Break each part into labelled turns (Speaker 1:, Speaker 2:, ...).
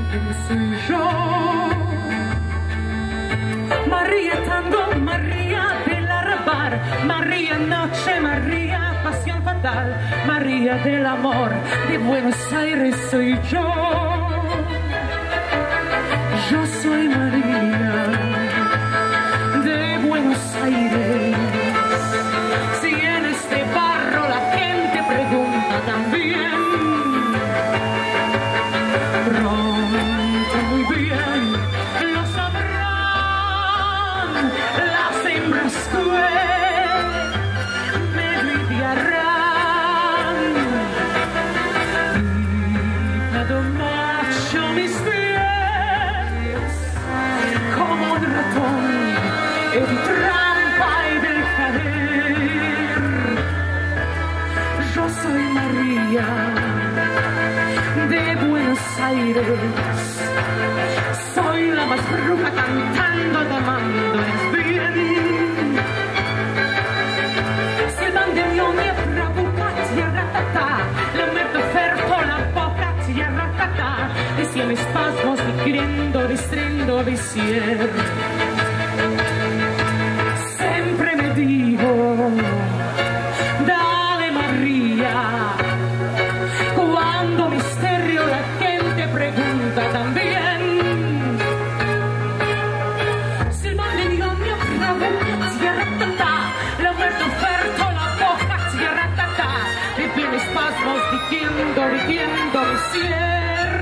Speaker 1: quién soy yo. María tango, María del arrabal, María noche, María pasión fatal, María del amor de Buenos Aires soy yo. Yo soy María de Buenos Aires. Si en este barro la gente pregunta también, pronto muy bien lo sabrán las hembras cruel me lidiarán. Hígado macho mis pies como un ratón en trampa y del caer. Yo soy María de Buenos Aires, soy la más bruja cantando, tomándoles bien. Si el bandeñón mi trabuca, tierra tata, la merda offerto la boca, tierra tata, insieme spasmos di grendo, ristrendo, visier. Sempre me dico, dale María, cuando misterio la gente pregunta también. Si el bandeñón mi trabuca, tierra tata, la merda offerto la boca, tierra tata, e viene spasmos diciendo, visier.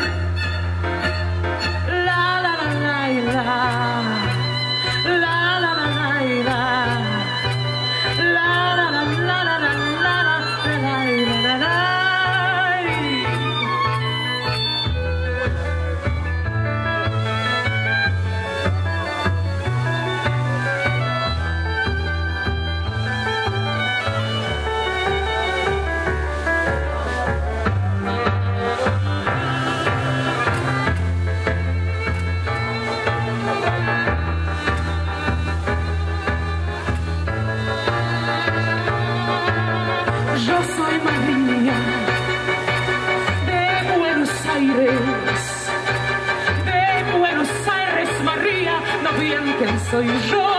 Speaker 1: La la la la la, la la la la la, la la la la la la la la la. Yo soy María de Buenos Aires, María, no bien quién soy yo.